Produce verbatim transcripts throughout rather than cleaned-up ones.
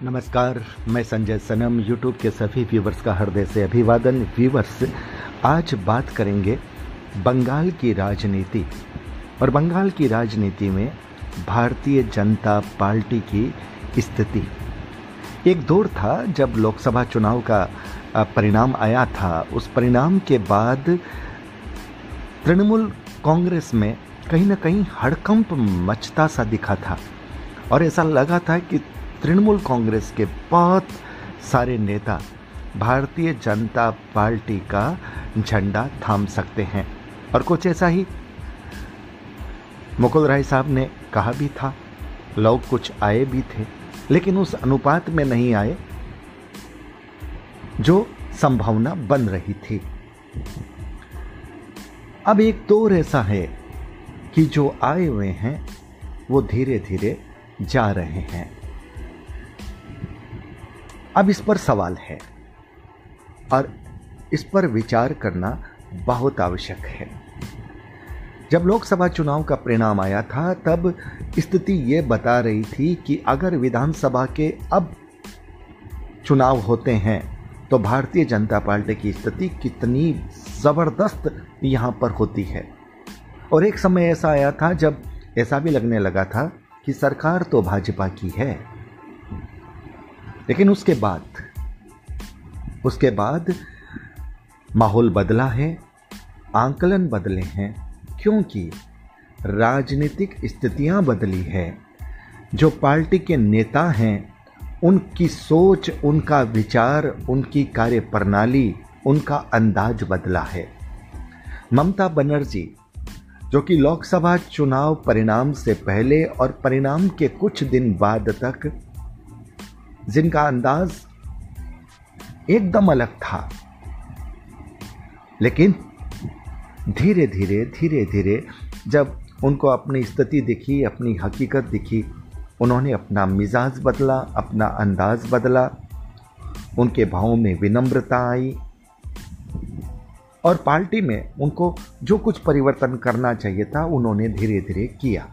नमस्कार, मैं संजय सनम यूट्यूब के सभी व्यूवर्स का हृदय से अभिवादन। व्यूवर्स, आज बात करेंगे बंगाल की राजनीति और बंगाल की राजनीति में भारतीय जनता पार्टी की स्थिति। एक दौर था जब लोकसभा चुनाव का परिणाम आया था। उस परिणाम के बाद तृणमूल कांग्रेस में कहीं ना कहीं हड़कंप मचता सा दिखा था और ऐसा लगा था कि तृणमूल कांग्रेस के बहुत सारे नेता भारतीय जनता पार्टी का झंडा थाम सकते हैं। और कुछ ऐसा ही मुकुल राय साहब ने कहा भी था। लोग कुछ आए भी थे, लेकिन उस अनुपात में नहीं आए जो संभावना बन रही थी। अब एक दौर ऐसा है कि जो आए हुए हैं वो धीरे धीरे जा रहे हैं। अब इस पर सवाल है और इस पर विचार करना बहुत आवश्यक है। जब लोकसभा चुनाव का परिणाम आया था तब स्थिति ये बता रही थी कि अगर विधानसभा के अब चुनाव होते हैं तो भारतीय जनता पार्टी की स्थिति कितनी ज़बरदस्त यहाँ पर होती है। और एक समय ऐसा आया था जब ऐसा भी लगने लगा था कि सरकार तो भाजपा की है। लेकिन उसके बाद उसके बाद माहौल बदला है, आंकलन बदले हैं, क्योंकि राजनीतिक स्थितियां बदली है। जो पार्टी के नेता हैं उनकी सोच, उनका विचार, उनकी कार्यप्रणाली, उनका अंदाज बदला है। ममता बनर्जी जो कि लोकसभा चुनाव परिणाम से पहले और परिणाम के कुछ दिन बाद तक जिनका अंदाज एकदम अलग था, लेकिन धीरे धीरे धीरे धीरे जब उनको अपनी स्थिति दिखी, अपनी हकीकत दिखी, उन्होंने अपना मिजाज बदला, अपना अंदाज बदला, उनके भावों में विनम्रता आई और पार्टी में उनको जो कुछ परिवर्तन करना चाहिए था उन्होंने धीरे धीरे किया।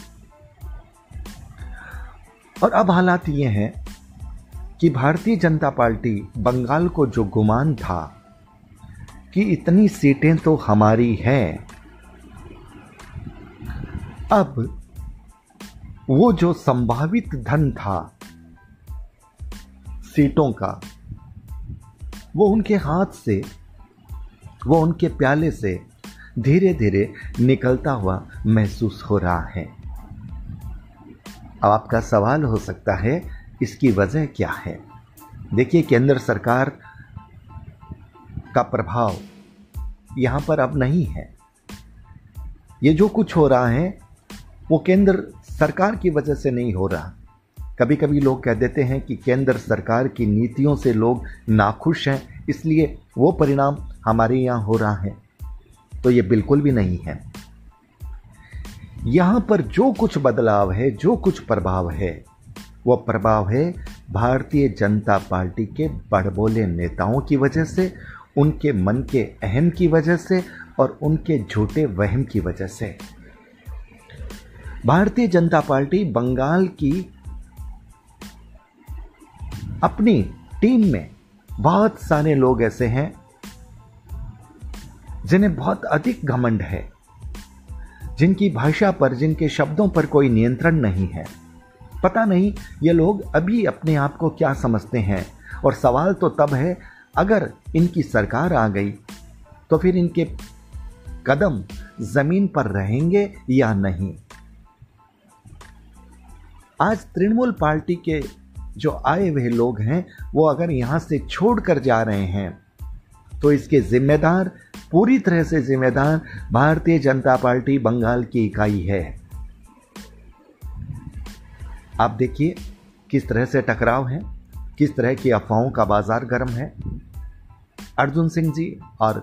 और अब हालात ये हैं कि भारतीय जनता पार्टी बंगाल को जो गुमान था कि इतनी सीटें तो हमारी हैं, अब वो जो संभावित धन था सीटों का, वो उनके हाथ से, वो उनके प्याले से धीरे धीरे निकलता हुआ महसूस हो रहा है। अब आपका सवाल हो सकता है इसकी वजह क्या है। देखिए, केंद्र सरकार का प्रभाव यहां पर अब नहीं है। ये जो कुछ हो रहा है वो केंद्र सरकार की वजह से नहीं हो रहा। कभी कभी लोग कह देते हैं कि केंद्र सरकार की नीतियों से लोग नाखुश हैं, इसलिए वो परिणाम हमारे यहां हो रहा है। तो ये बिल्कुल भी नहीं है। यहां पर जो कुछ बदलाव है, जो कुछ प्रभाव है, वो प्रभाव है भारतीय जनता पार्टी के बड़बोले नेताओं की वजह से, उनके मन के अहम की वजह से और उनके झूठे वहम की वजह से। भारतीय जनता पार्टी बंगाल की अपनी टीम में बहुत सारे लोग ऐसे हैं जिन्हें बहुत अधिक घमंड है, जिनकी भाषा पर, जिनके शब्दों पर कोई नियंत्रण नहीं है। पता नहीं ये लोग अभी अपने आप को क्या समझते हैं। और सवाल तो तब है, अगर इनकी सरकार आ गई तो फिर इनके कदम जमीन पर रहेंगे या नहीं। आज तृणमूल पार्टी के जो आए हुए लोग हैं वो अगर यहां से छोड़कर जा रहे हैं तो इसके जिम्मेदार, पूरी तरह से जिम्मेदार भारतीय जनता पार्टी बंगाल की इकाई है। आप देखिए किस तरह से टकराव है, किस तरह की अफवाहों का बाजार गर्म है। अर्जुन सिंह जी और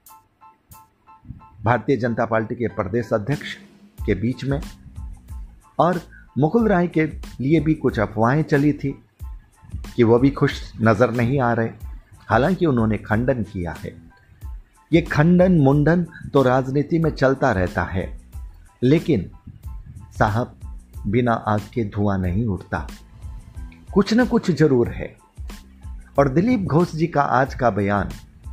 भारतीय जनता पार्टी के प्रदेश अध्यक्ष के बीच में, और मुकुल राय के लिए भी कुछ अफवाहें चली थी कि वो भी खुश नजर नहीं आ रहे। हालांकि उन्होंने खंडन किया है। ये खंडन मुंडन तो राजनीति में चलता रहता है, लेकिन साहब बिना आग के धुआं नहीं उठता। कुछ न कुछ जरूर है। और दिलीप घोष जी का आज का बयान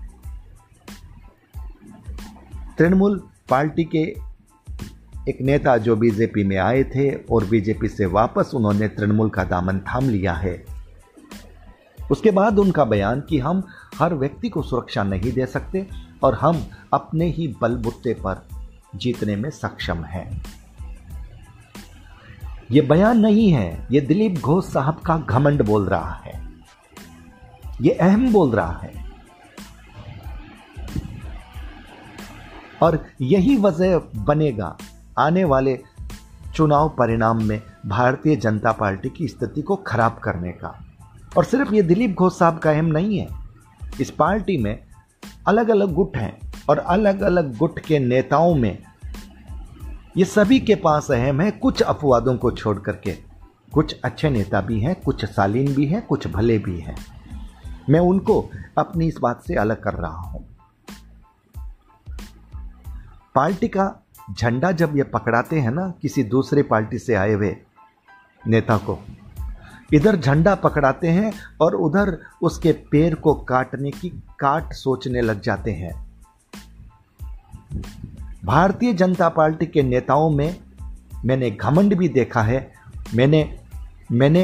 तृणमूल पार्टी के एक नेता जो बीजेपी में आए थे और बीजेपी से वापस उन्होंने तृणमूल का दामन थाम लिया है, उसके बाद उनका बयान कि हम हर व्यक्ति को सुरक्षा नहीं दे सकते और हम अपने ही बलबूते पर जीतने में सक्षम हैं। यह बयान नहीं है, यह दिलीप घोष साहब का घमंड बोल रहा है, यह अहम बोल रहा है। और यही वजह बनेगा आने वाले चुनाव परिणाम में भारतीय जनता पार्टी की स्थिति को खराब करने का। और सिर्फ ये दिलीप घोष साहब का अहम नहीं है, इस पार्टी में अलग अलग गुट हैं और अलग अलग गुट के नेताओं में ये सभी के पास अहम है, कुछ अपवादों को छोड़ करके। कुछ अच्छे नेता भी हैं, कुछ शालीन भी हैं, कुछ भले भी हैं। मैं उनको अपनी इस बात से अलग कर रहा हूं। पार्टी का झंडा जब ये पकड़ाते हैं ना किसी दूसरे पार्टी से आए हुए नेता को, इधर झंडा पकड़ाते हैं और उधर उसके पैर को काटने की काट सोचने लग जाते हैं। भारतीय जनता पार्टी के नेताओं में मैंने घमंड भी देखा है, मैंने मैंने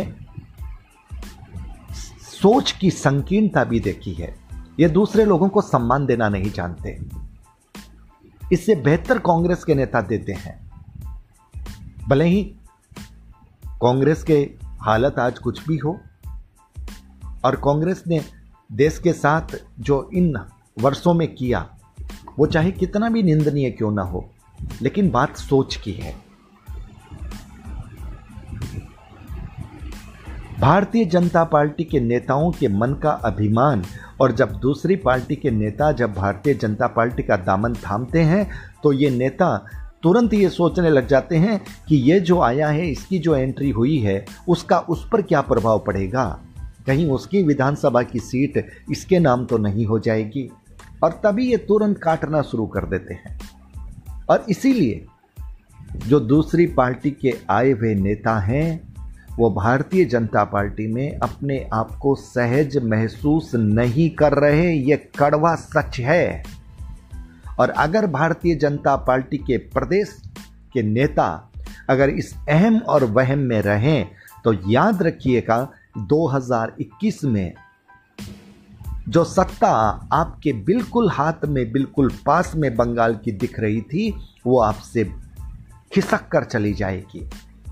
सोच की संकीर्णता भी देखी है। ये दूसरे लोगों को सम्मान देना नहीं जानते, इससे बेहतर कांग्रेस के नेता देते हैं। भले ही कांग्रेस के हालत आज कुछ भी हो और कांग्रेस ने देश के साथ जो इन वर्षों में किया वो चाहे कितना भी निंदनीय क्यों ना हो, लेकिन बात सोच की है। भारतीय जनता पार्टी के नेताओं के मन का अभिमान, और जब दूसरी पार्टी के नेता जब भारतीय जनता पार्टी का दामन थामते हैं तो ये नेता तुरंत ये सोचने लग जाते हैं कि ये जो आया है, इसकी जो एंट्री हुई है, उसका उस पर क्या प्रभाव पड़ेगा, कहीं उसकी विधानसभा की सीट इसके नाम तो नहीं हो जाएगी, और तभी ये तुरंत काटना शुरू कर देते हैं। और इसीलिए जो दूसरी पार्टी के आए हुए नेता हैं वो भारतीय जनता पार्टी में अपने आप को सहज महसूस नहीं कर रहे, ये कड़वा सच है। और अगर भारतीय जनता पार्टी के प्रदेश के नेता अगर इस अहम और वहम में रहें तो याद रखिएगा दो हज़ार इक्कीस में जो सत्ता आपके बिल्कुल हाथ में, बिल्कुल पास में बंगाल की दिख रही थी, वो आपसे खिसक कर चली जाएगी।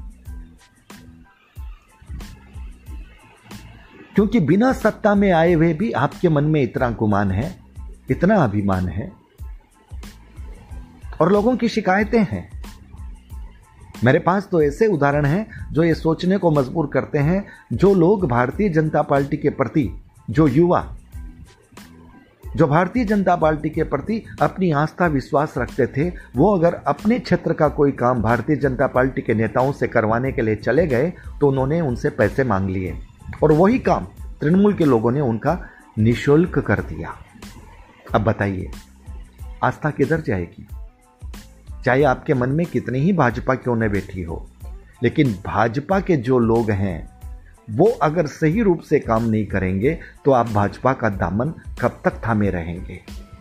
क्योंकि बिना सत्ता में आए हुए भी आपके मन में इतना गुमान है, इतना अभिमान है और लोगों की शिकायतें हैं। मेरे पास तो ऐसे उदाहरण हैं जो ये सोचने को मजबूर करते हैं, जो लोग भारतीय जनता पार्टी के प्रति, जो युवा जो भारतीय जनता पार्टी के प्रति अपनी आस्था विश्वास रखते थे, वो अगर अपने क्षेत्र का कोई काम भारतीय जनता पार्टी के नेताओं से करवाने के लिए चले गए तो उन्होंने उनसे पैसे मांग लिए और वही काम तृणमूल के लोगों ने उनका निःशुल्क कर दिया। अब बताइए आस्था किधर जाएगी? चाहे आपके मन में कितनी ही भाजपा क्यों न बैठी हो, लेकिन भाजपा के जो लोग हैं वो अगर सही रूप से काम नहीं करेंगे तो आप भाजपा का दामन कब तक थामे रहेंगे?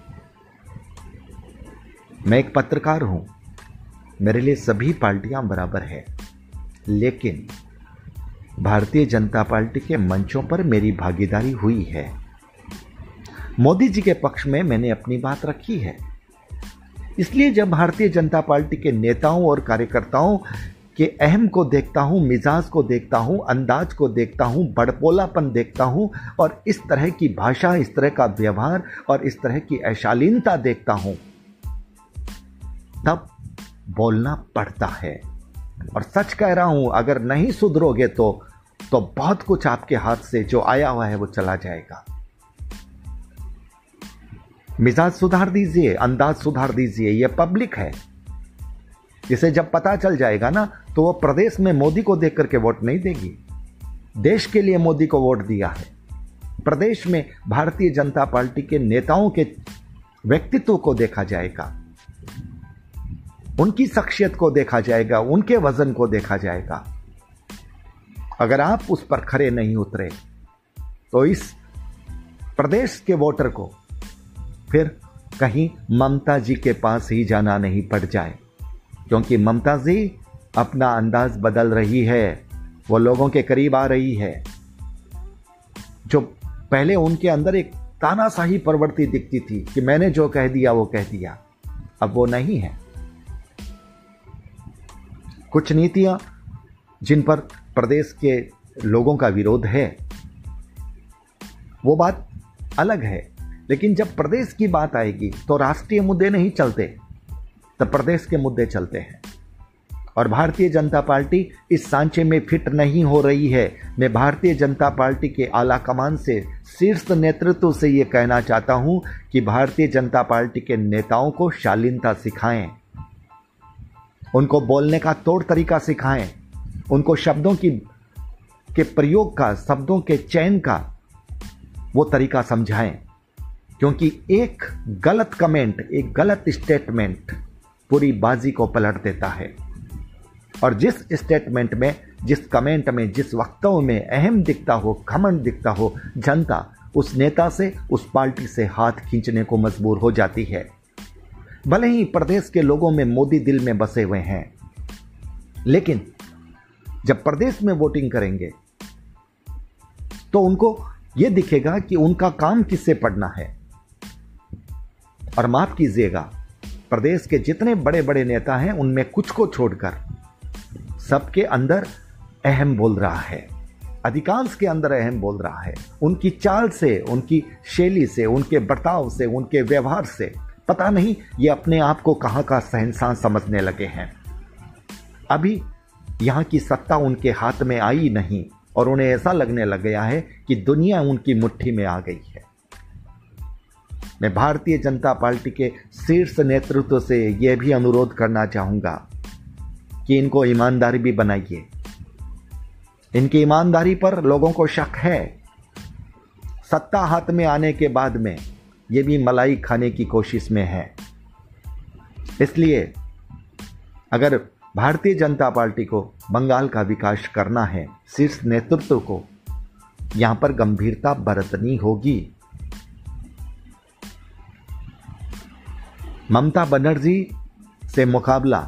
मैं एक पत्रकार हूं, मेरे लिए सभी पार्टियां बराबर है, लेकिन भारतीय जनता पार्टी के मंचों पर मेरी भागीदारी हुई है। मोदी जी के पक्ष में मैंने अपनी बात रखी है। इसलिए जब भारतीय जनता पार्टी के नेताओं और कार्यकर्ताओं के अहम को देखता हूं, मिजाज को देखता हूं, अंदाज को देखता हूं, बड़पोलापन देखता हूं और इस तरह की भाषा, इस तरह का व्यवहार और इस तरह की अशालीनता देखता हूं, तब बोलना पड़ता है। और सच कह रहा हूं, अगर नहीं सुधरोगे तो तो बहुत कुछ आपके हाथ से जो आया हुआ है वो चला जाएगा। मिजाज सुधार दीजिए, अंदाज सुधार दीजिए, ये पब्लिक है। इसे जब पता चल जाएगा ना तो वो प्रदेश में मोदी को देख करके वोट नहीं देगी। देश के लिए मोदी को वोट दिया है, प्रदेश में भारतीय जनता पार्टी के नेताओं के व्यक्तित्व को देखा जाएगा, उनकी शख्सियत को देखा जाएगा, उनके वजन को देखा जाएगा। अगर आप उस पर खरे नहीं उतरे तो इस प्रदेश के वोटर को फिर कहीं ममता जी के पास ही जाना नहीं पड़ जाए, क्योंकि ममता जी अपना अंदाज बदल रही है, वो लोगों के करीब आ रही है। जो पहले उनके अंदर एक तानाशाही प्रवृत्ति दिखती थी कि मैंने जो कह दिया वो कह दिया, अब वो नहीं है। कुछ नीतियां जिन पर प्रदेश के लोगों का विरोध है वो बात अलग है, लेकिन जब प्रदेश की बात आएगी तो राष्ट्रीय मुद्दे नहीं चलते, तब प्रदेश के मुद्दे चलते हैं। और भारतीय जनता पार्टी इस सांचे में फिट नहीं हो रही है। मैं भारतीय जनता पार्टी के आला कमान से, शीर्ष नेतृत्व से ये कहना चाहता हूं कि भारतीय जनता पार्टी के नेताओं को शालीनता सिखाएं, उनको बोलने का तौर तरीका सिखाएं, उनको शब्दों की के प्रयोग का, शब्दों के चयन का वो तरीका समझाएं, क्योंकि एक गलत कमेंट, एक गलत स्टेटमेंट पूरी बाजी को पलट देता है। और जिस स्टेटमेंट में, जिस कमेंट में, जिस वक्तव्य में अहम दिखता हो, घमंड दिखता हो, जनता उस नेता से, उस पार्टी से हाथ खींचने को मजबूर हो जाती है। भले ही प्रदेश के लोगों में मोदी दिल में बसे हुए हैं, लेकिन जब प्रदेश में वोटिंग करेंगे तो उनको यह दिखेगा कि उनका काम किससे पड़ना है। और माफ कीजिएगा, प्रदेश के जितने बड़े बड़े नेता हैं उनमें कुछ को छोड़कर सबके अंदर अहम बोल रहा है, अधिकांश के अंदर अहम बोल रहा है। उनकी चाल से, उनकी शैली से, उनके बर्ताव से, उनके व्यवहार से पता नहीं ये अपने आप को कहां का शहंशाह समझने लगे हैं। अभी यहां की सत्ता उनके हाथ में आई नहीं और उन्हें ऐसा लगने लग गया है कि दुनिया उनकी मुट्ठी में आ गई है। मैं भारतीय जनता पार्टी के शीर्ष नेतृत्व से यह भी अनुरोध करना चाहूंगा कि इनको ईमानदारी भी बनाइए। इनकी ईमानदारी पर लोगों को शक है। सत्ता हाथ में आने के बाद में ये भी मलाई खाने की कोशिश में है। इसलिए अगर भारतीय जनता पार्टी को बंगाल का विकास करना है, शीर्ष नेतृत्व को यहां पर गंभीरता बरतनी होगी। ममता बनर्जी से मुकाबला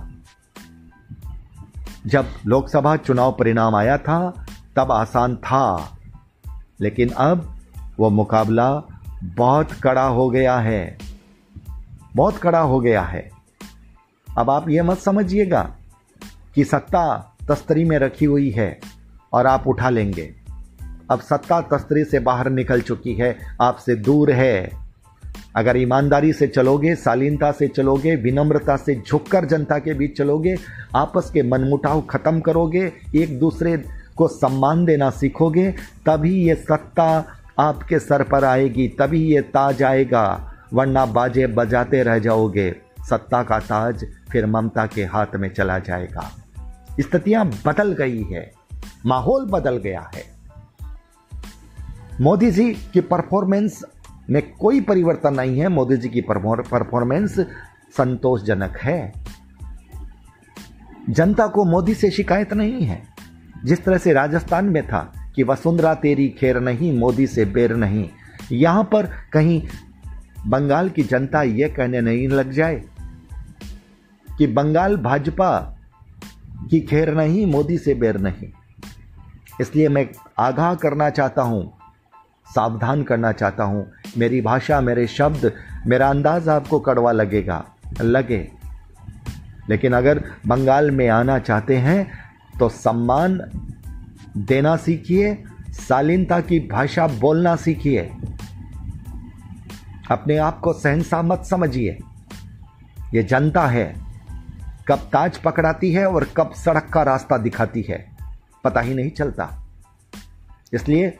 जब लोकसभा चुनाव परिणाम आया था तब आसान था, लेकिन अब वो मुकाबला बहुत कड़ा हो गया है, बहुत कड़ा हो गया है। अब आप ये मत समझिएगा कि सत्ता तस्तरी में रखी हुई है और आप उठा लेंगे। अब सत्ता तस्तरी से बाहर निकल चुकी है, आपसे दूर है। अगर ईमानदारी से चलोगे, शालीनता से चलोगे, विनम्रता से झुककर जनता के बीच चलोगे, आपस के मनमुटाव खत्म करोगे, एक दूसरे को सम्मान देना सीखोगे, तभी ये सत्ता आपके सर पर आएगी, तभी ये ताज आएगा। वरना बाजे बजाते रह जाओगे, सत्ता का ताज फिर ममता के हाथ में चला जाएगा। स्थितियां बदल गई है, माहौल बदल गया है। मोदी जी की परफॉर्मेंस में कोई परिवर्तन नहीं है। मोदी जी की परफॉर्मेंस संतोषजनक है। जनता को मोदी से शिकायत नहीं है। जिस तरह से राजस्थान में था कि वसुंधरा तेरी खैर नहीं, मोदी से बेर नहीं, यहां पर कहीं बंगाल की जनता यह कहने नहीं लग जाए कि बंगाल भाजपा की खैर नहीं, मोदी से बेर नहीं। इसलिए मैं आगाह करना चाहता हूं, सावधान करना चाहता हूं। मेरी भाषा, मेरे शब्द, मेरा अंदाज आपको कड़वा लगेगा, लगे, लेकिन अगर बंगाल में आना चाहते हैं तो सम्मान देना सीखिए, शालीनता की भाषा बोलना सीखिए। अपने आप को शहंशाह मत समझिए। ये जनता है, कब ताज पकड़ाती है और कब सड़क का रास्ता दिखाती है, पता ही नहीं चलता। इसलिए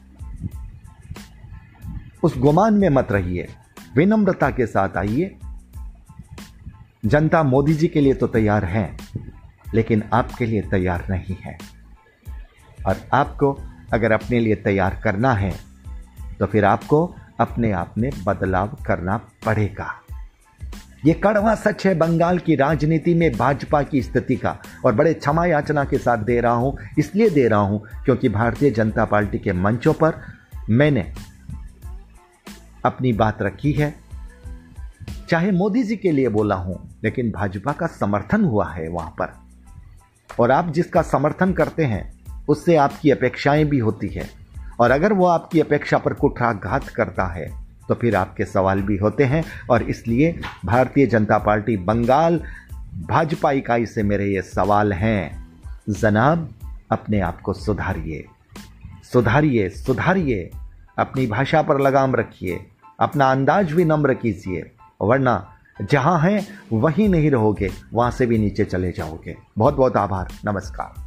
उस गुमान में मत रहिए, विनम्रता के साथ आइए। जनता मोदी जी के लिए तो तैयार है, लेकिन आपके लिए तैयार नहीं है। और आपको अगर अपने लिए तैयार करना है तो फिर आपको अपने आप में बदलाव करना पड़ेगा। ये कड़वा सच है बंगाल की राजनीति में भाजपा की स्थिति का, और बड़े क्षमा याचना के साथ दे रहा हूं। इसलिए दे रहा हूं क्योंकि भारतीय जनता पार्टी के मंचों पर मैंने अपनी बात रखी है, चाहे मोदी जी के लिए बोला हूं, लेकिन भाजपा का समर्थन हुआ है वहां पर, और आप जिसका समर्थन करते हैं उससे आपकी अपेक्षाएं भी होती है, और अगर वो आपकी अपेक्षा पर कुठाघात करता है तो फिर आपके सवाल भी होते हैं। और इसलिए भारतीय जनता पार्टी बंगाल भाजपा इकाई से मेरे ये सवाल हैं, जनाब अपने आप को सुधारिए, सुधारिए, सुधारिए, अपनी भाषा पर लगाम रखिए, अपना अंदाज भी नम्र कीजिए, वरना जहां हैं वहीं नहीं रहोगे, वहां से भी नीचे चले जाओगे। बहुत बहुत आभार, नमस्कार।